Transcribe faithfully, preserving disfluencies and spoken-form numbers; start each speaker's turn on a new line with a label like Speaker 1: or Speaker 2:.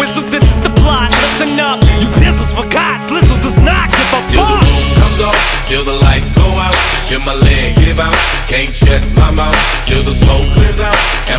Speaker 1: whistle, this is the plot. Listen up, you pistols for God, Slizzle does not give a
Speaker 2: Till the
Speaker 1: fuck.
Speaker 2: room comes off, till the lights go out, till my leg give out, can't shut my mouth, till the smoke clears out, and